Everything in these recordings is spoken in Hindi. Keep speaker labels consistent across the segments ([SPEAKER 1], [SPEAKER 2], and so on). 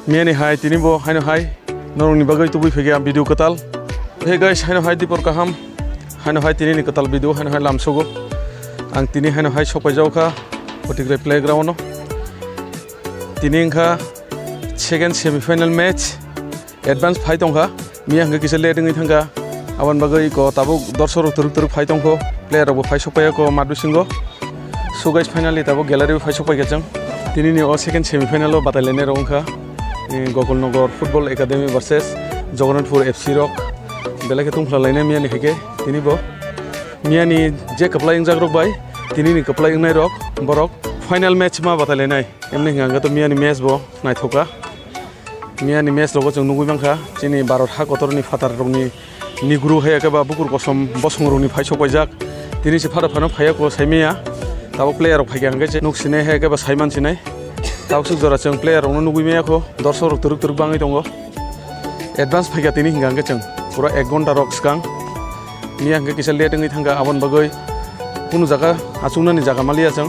[SPEAKER 1] Miani hai tini bo haino hai norong ni bagai tubuh figya video katal. Hey guys haino hai di porkaham haino hai tini ni katal video haino hai lamsogo. Ang tini haino hai sopai jauka potigre playground no. Tini wngkha second semi-final match advance fight ongkha mia hangga kisa leding ithangka awan bagai ko tabuk dorsor turuk fight ongko player rok fight sopai ko madbisingo. So guys finally tabuk gallery fight sopai gachang. Tini ni o second semi-final lo batailainai rok wngkha Gakulnagar Football Academy versus Jaganathpur FC rok belai ketung khalainai miani hege tini bo miani je kwplai ingjak rok bai tini ni kwplai ingnai rok borok final match ma batailainai emni hinganga to miani match bo naithoka miani match rogo jong nugui mangkha chini Bharat ha kotorni fatar rokni niguru hayaka ba bukur kosom bosong rokni phaisok baijak tini se phara phano phaya ko saimia tabo player rok phaiga hangga je nuksine hayaka ba saiman sinai tausuk jora chong player rok nugui meya ko dorsor rok turuk bangai tongo advance phaiga tini hinganga chong pura 1 ghonta rok skang mia hangga kisa late ngai thanga abon bagai kuno jaga achungnani jaga malia chong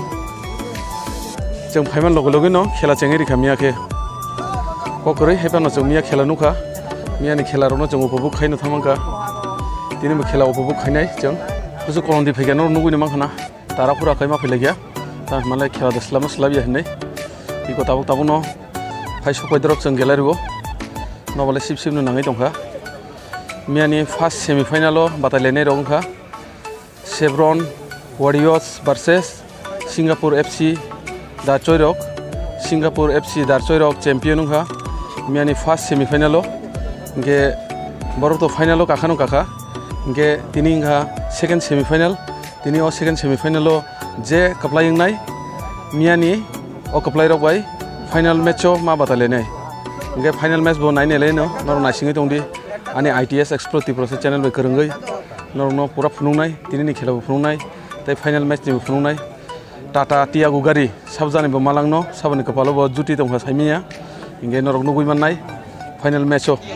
[SPEAKER 1] phaiman logo no khela chengeri khamia ke kokoroi hepano chong mia khela nukha mia ni khela rono chong upobuk khaino thamangka tini mo khela upobuk khainai chong busu kolonди phaiga no nugui ni mangkhana tara pura kaima phailagia ta malai khela deslama slabia hinai iko tabuk no phai sopai drop chong gallery go no bale sip no nangai tongkha mia ni first semi final o batailainai rok wngkha Chevron Warriors versus SingapurFC Darchwi rok SingapurFC Darchwi rok champion wngkha miani first semi final o ge borok to final o kakhano kakha ge tini wngkha second semi final tini o second semi final o je kwplai ngnai miani o kwplai rok bai final match o ma batailainai ge final match bo nainai leno nor nasingai tongdi ani ITS EXPLORE TIPRASA channel bai korongoi nor no pura phunungnai tini ni khela bo phunungnai tai final match ni phunungnai Tata Tiago gari sabjani bo malangno sabani kapalo bo juti tongkha saimia inge norok nugui mannai final match o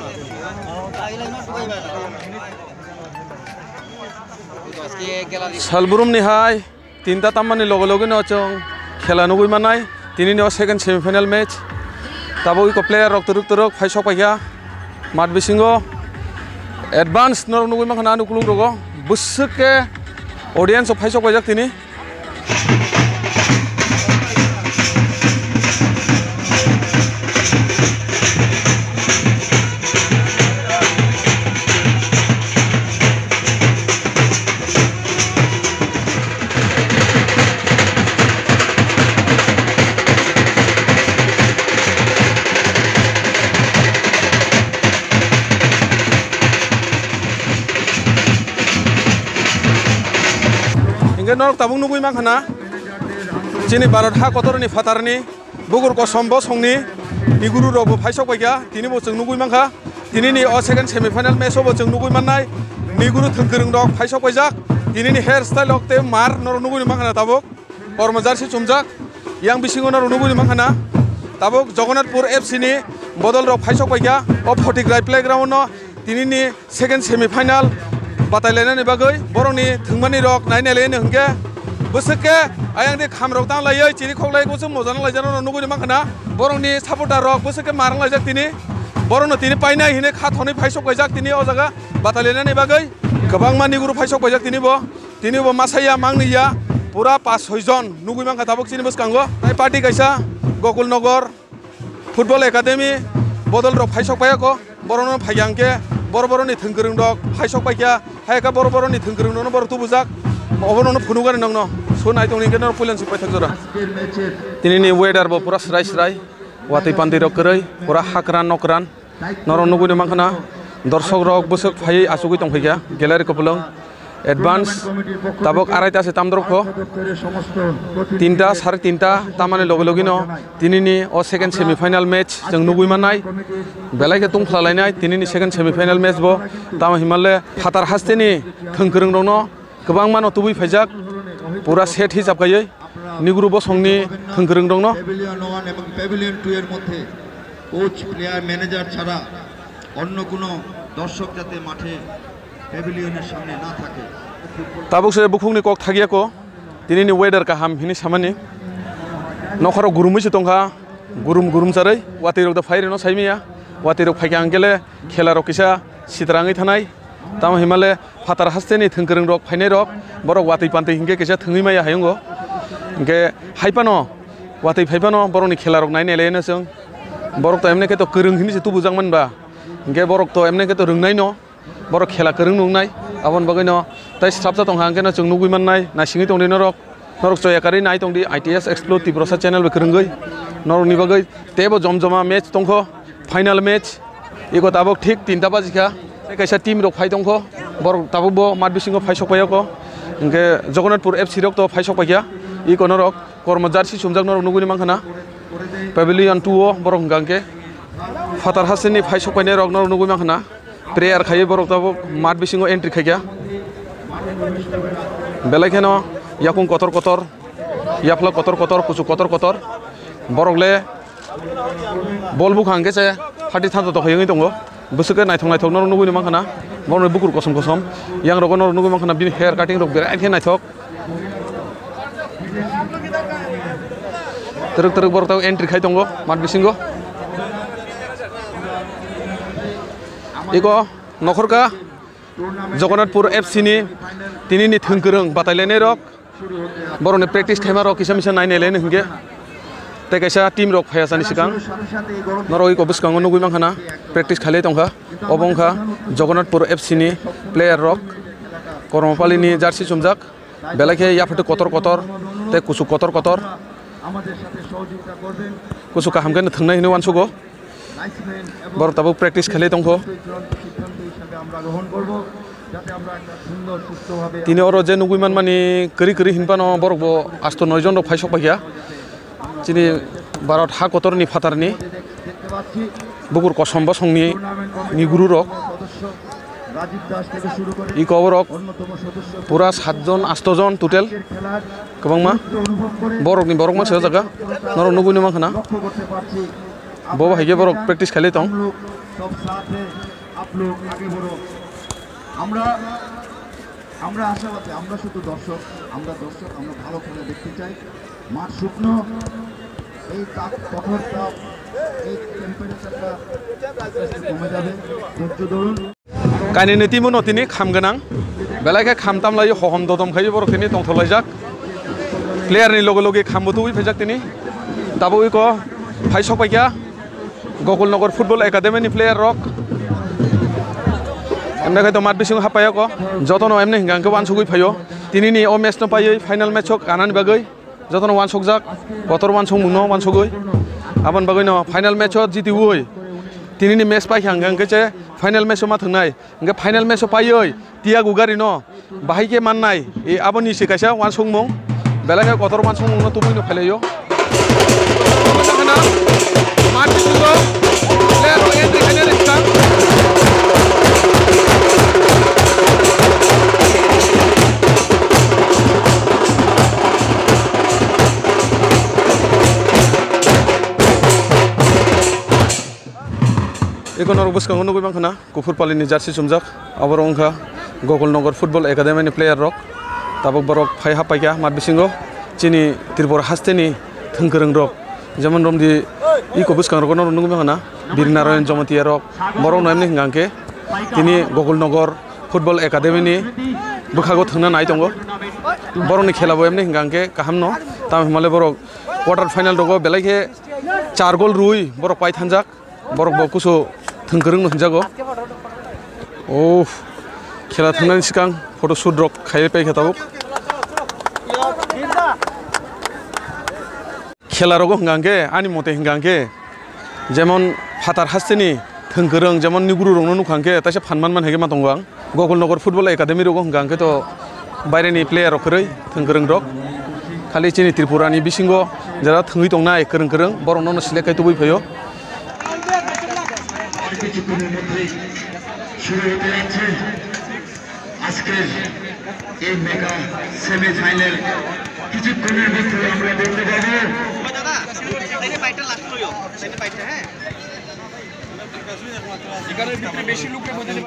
[SPEAKER 1] Salburum ni hai tinta tamani logo no chong khela nugui mannai tini ni second semi final match tabo iko player rok turuk phai sok paia mat bisingo advance norok nugui mankhana nukulung rogo busuke audience phai sok paijak tini norok tabung nugui mangkhana chini Bharat ha kotorni fatarni bugur ko sombo songni niguru rok bo phaisok paia tini bo chong nugui mangkha tini ni o second semi final match bo chong nugui mannai niguru thungkrung rok phaisok paijak tini ni hair style ok te mar norok nugui mangkhana tabuk kormo jersey chumjak yang bisingo norok nugui mangkhana tabuk Jaganathpur FC ni bodol rok phaisok paia o potigrai playground no tini ni second semi final batailainai ni bagai borokni thungmani rok nainai lene hingke busuke ayang de kham rok tang laioi chini khoklai ko chung mojana laijano nugui mangkhana borokni supporter rok busuke marang laijak tini borokno tini painai hine kha thoni phaisok paijak tini o jaga batailainai ni bagai kwbangma niguru phaisok paijak tini bo masaya mangniya pura 5-6 jon nugui mangkha tabuk chini boskango tai party kaisa Gakulnagar Football Academy bodol rok phaisok paiako borokno phaiyangke boro-boroni thungkrung rok phaisok paikya haika boro-boroni thungkrung no boro tubujak obono phunugani nangno so nai tongni genor pulen sipai thakjora tini ni weather bo pura srai watui pandi rok koroi pura hakran nokran norok nugui mangkhana dorshok rok busuk phai asugui tongphaikya gallery kopulong advance tabok araita se tamdrok ko 3টা 3:30 tamani logino tini ni o second semi final match jong nugui mannai belai ke tungkhalainai tini ni second semi final match bo tama himalle fatar hasteni thungkrung rokno kwbang mano tubui phaijak pura set hisab kaioi niguru bo songni thungkrung rokno
[SPEAKER 2] pavilion 1 এবং pavilion 2 এর মধ্যে কোচ প্লেয়ার ম্যানেজার ছাড়া অন্য কোনো দর্শক যাতে মাঠে প্যাভিলিয়নের সামনে না থাকে
[SPEAKER 1] tabuk se bukhungni kok thagiya ko tini ni weather kaham hini samani nokharo gurumui se tongkha गुरुम जारै वाति रक दा फाइरे न साइमिया वाति रक फाइके आंगेले खेला रक किसा सितराङै थानाय ताम हिमाले फातार हास्तेनि थोंगोरों रक फाइनाय रक बरक वाति पान्ते हिंगे किसा थोङै माया हायंगो इनके हाइपानो वाति फाइपानो बरकनि खेला रक नायनाय लेनो जों बरक त एमने के तो गोरों हिनि से तुबुजां मोनबा इनके बरक तो एमने के तो रोंनाय न बरक खेला गोरों नंनाय आबन bagै न ताइ स्टाफ जा दं हांगे न जों नुगुइ माननाय ना सिङै दं न रक नरक जयाकारि नाय दं दि ITS EXPLORE TIPRASA चैनल बे गोरोंगै नरकनि bagै तेबो जमजमा मैच दंखो फाइनाल मैच इको ताबक ठीक 3टा बाजिखा कैसा टीम रक फाइ दंखो बरक ताबो मात बिसिङो फाइ सकपायको इनके जगन्नाथपुर FC रक तो फाइ सकपाया इको नरक कर्म जार्सी सुमजाक नरक नुगुनि मांखाना पेभिलियन 2 बरक गांके फातार हासेनि फाइ सकपायनाय रक नरक नुगुइ मांखाना प्लेयार खायो बरक ताबो मात बिसिङो एंट्रि खायया बेलायखेनो याकुं कतर याफ्ला कतर कुसु कतर बरकले बल बुखांगे से फाटि थांतो तो खयङै दङ बुसुके नायथं नरक नुगुनि मांखाना बरनो बुकुर कसम यां रक नरक नुगुइ मांखाना बिनि हेयार काटिं रक बेरायखे नायथक तरक बरक ताबो एंट्रि खाय दङ मात बिसिङो इको नखरका जगन्नाथपुर FC नि तिनि थोंगोरों बाताइलाइनाय रक बरनो प्रेक्टिस खायमा रक किसा मिसा नायनाय लेनो हिंगे ते कैसा टीम रक फाया जानि सिगां नरक इको बुसकाङो नुगुइ मांखाना प्रेक्टिस खाले दंखा अबंखा जगन्नाथपुर FC नि प्लेयार रक करमपालिनि जार्सी सुमजाक बेलाखे याफाटे कतर ते कुसु कतर कुसु काहामगेन थंनाय हिनो वानसुगो बरक ताबो प्रेक्टिस खाले दंखो तिनि अर जे नुगुइ मानमानि करि हिनपानो बरकबो आस्तो 9 जन रक फाइ सकपाया चिनि भारत हा कतरनि फातारनि बुकुर कसम बसंनि निगुरु रक इको रक पूरा 7 जन 8 जन टोटल गोबांमा बरकनि बरकमा सो जागा नरक नुगुनि मांखाना बबा हाइगे बरक प्रेक्टिस खाले दं
[SPEAKER 2] আমরা আশাবাদী আমরা শুধু দর্শক আমরা ভালো খেলা দেখতে চাই মাঠ শুকনো এই তাপ কঠোর তাপ এই টেম্পারেচারটা কমে যাবে ধৈর্য ধরুন
[SPEAKER 1] কাইনে টিমो नतिनि खामगोनां बेलायखे खामताम लायो हहम ददम खायो बरकनि दंथलायजाक प्लेयारनि लगे खामबोतु फैजाक तिनि दाबो इको फाइ सकपाया गकुलनगर फुटबल एकाडेमी प्लेयार रक एमने खाय तो मात बिसिङो हापायाको जतनो एमने हिंगांके वानसुगै फायो तिनिनि ओ मैच न पायै फाइनल मैच हक आनानि बागै जतनो वानसुगजाक कतर वानसुग मुनो वानसुगै आबन बागै न फाइनल मैच जितिवै तिनिनि मैच पाइ हिंगांके जे फाइनल मैच मा थंनाय इंगे फाइनल मैच पायै तिया गुगारि न बाहायके माननाय ए आबनि सिकायसा वानसुग मुं बेलागे कतर वानसुग मुं न तुबैनो फायलायो मात बिसिङो प्लेयार एन्ट्रि खायनो रिस्टां एको नरक बुसकाङो नुगुइ मांखाना गुफुरपालिनि जार्सी सुमजाक आबर wngkha Gokulnagar football academy player रक ताबक बरक फाइ हापाइका मात बिसिङो चिनि त्रिपुरा हास्तेनि थोंगोरों रक जेमन रमदि इको बुसकाङ रक नरक नुगुइ मांखाना बिरनारायण जमतिया रक बरक नयमनि हिंगांके तिनि गकुलनगर फुटबल एकाडेमी बुखागो थंना नाय दङ बरकनि खेलाबो एमनि हिंगांके गाहाम न ताम हिमाले बरक क्वार्टार फाइनाल रक बेलायखे 4 गोल रुइ बरक पाइ थानजाक बरक बकुसो थोंगोरों होनजागो ओ खेला थांनायनि सिगां फट' शुट रक खायै पाइखा ताबक खेला रग हिंगांके आनि मते हिंगांके जेमन फातार हास्तेनि थोंगोरों जेमन निगुरु रंनो नुखांके तासे फानमान मान हेगे मा दंगां गकुलनगर फुटबल एकाडेमी रग हिंगांके तो बायरेनि प्लेयार रखरै थोंगोरों रक खालि चिनि त्रिपुरानि बिसिङो जारा थोङै दंनाय गोरों बर'नो सिलेक्ट खायतो बैफायो
[SPEAKER 2] কিছুক্ষণের মধ্যেই শুরু হতে যাচ্ছে আজকের এই মেগা সেমিফাইনাল কিছুক্ষণের মধ্যে আমরা দেখতে পাবো দাদা এই ফাইটটা লাস্ট হলো এই ফাইটটা হ্যাঁ এখানে ভিতরে বেশি লোককে বোঝাতে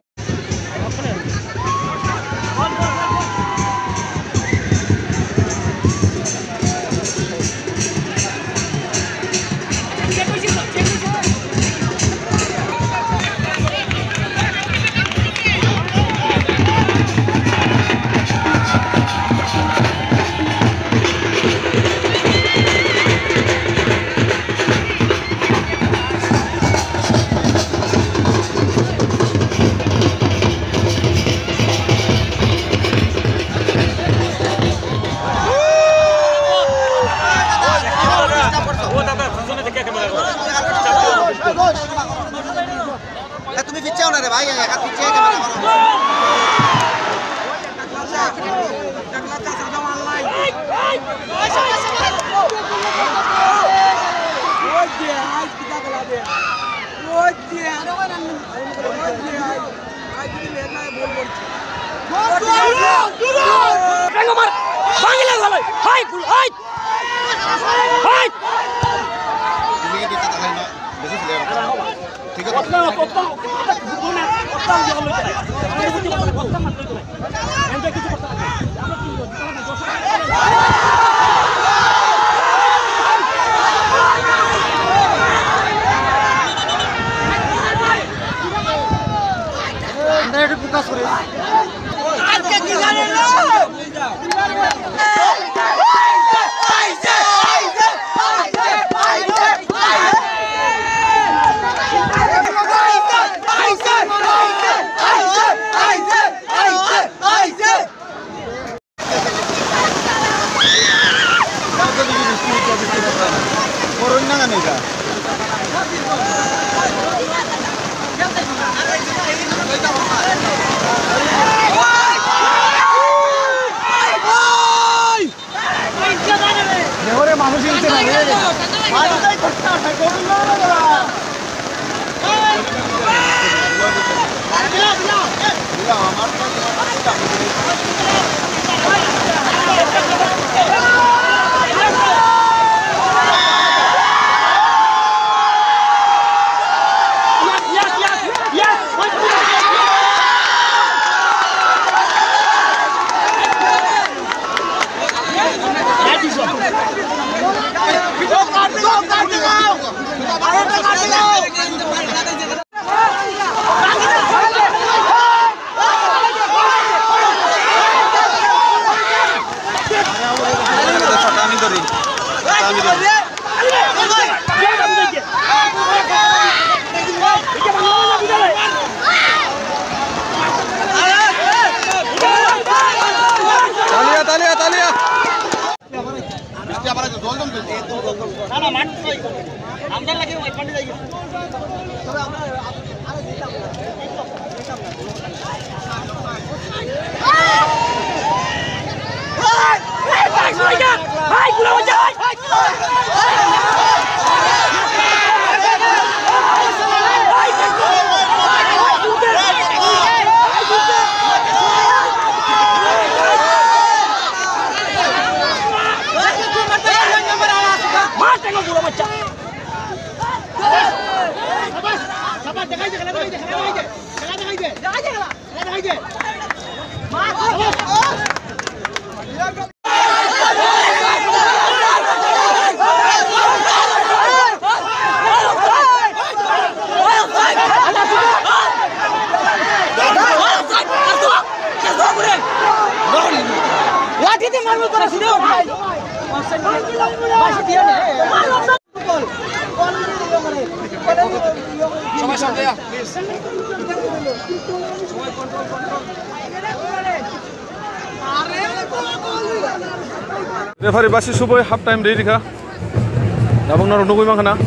[SPEAKER 1] Referee basi subuh half time dari dika. Nabung naro nunggu mang kana.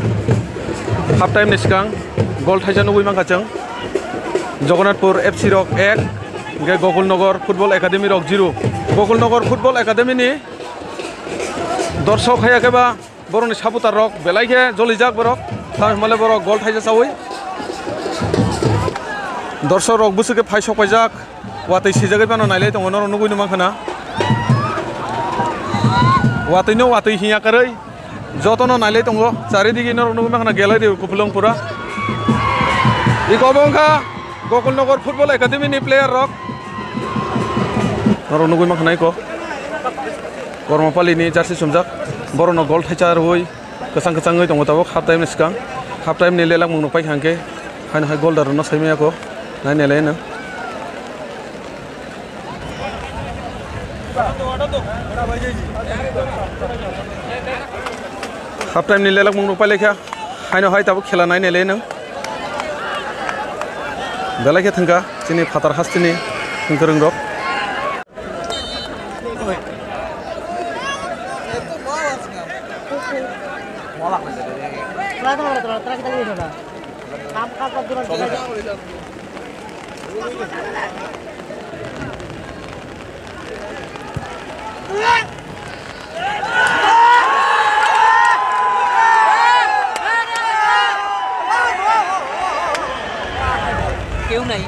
[SPEAKER 1] Half time ni sekarang. Gol thaja nunggu mang kacang. Jaganathpur FC Rock 1, Gakulnagar Football Academy Rock 0. Gakulnagar Football Academy ni dorshok haya keba borong ni saputar rock belai ke jolijak borok. Tamis male borok gol thaja sawi. Dorshok rock busu ke faisok pajak. Watai sijagai pano nailai tongo naro nunggu mang kana. Watai no watai hiya karai. Jotono nailai tongo cari digi naro nunggu mang kana gelai di kupulong pura. Iko wngkha Gakulnagar Football Academy ni player rock. Naro nunggu mang kana iko. Kormapali ni jersey sumjak. Borono gol thajar hoi. Kesang-kesang ngai tongo tabok half time ni sekarang. Half time ni lelang mung nupai hangke. Hain hai gol darono saime ako. Nai nelai na. Half time ni lelang mung nupai lekha. Haino hai tabok khela nai nelai na. Belai ke tengka, sini fatar hasti ni tengkereng rok.
[SPEAKER 3] क्यों नहीं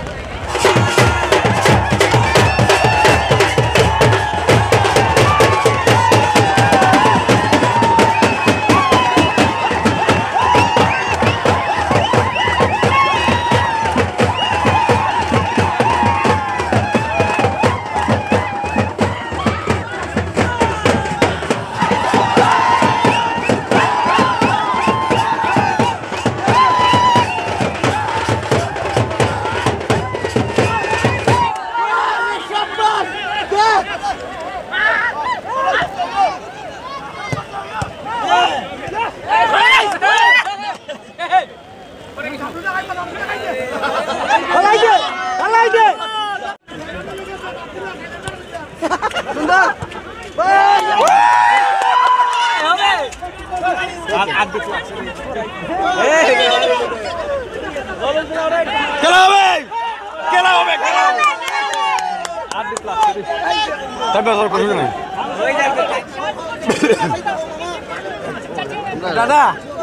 [SPEAKER 3] दादा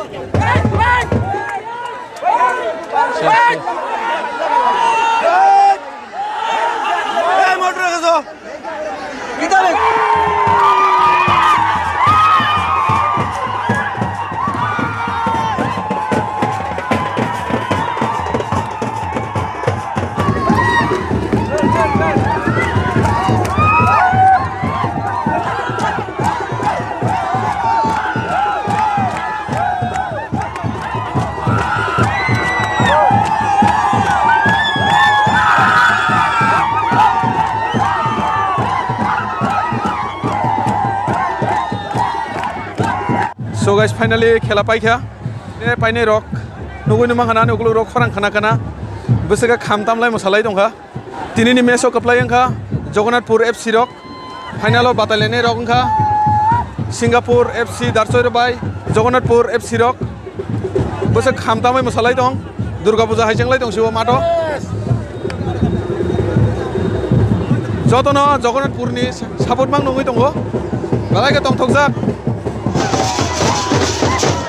[SPEAKER 1] So guys, finally khela paikha paine rok nugui numa khana nuglu rok khorang khana kana besega khamtam lai mosalai dongkha tini ni meso kaplai wngkha Jaganathpur FC rok final o batailainai rok wngkha SingapurFC Darchwi bai Jaganathpur FC rok besega khamtamai mosalai dong Durga Puja haijenglai dong sibo mato jotono Jaganathpur ni support mang nugui dongo balai ke tong thokjak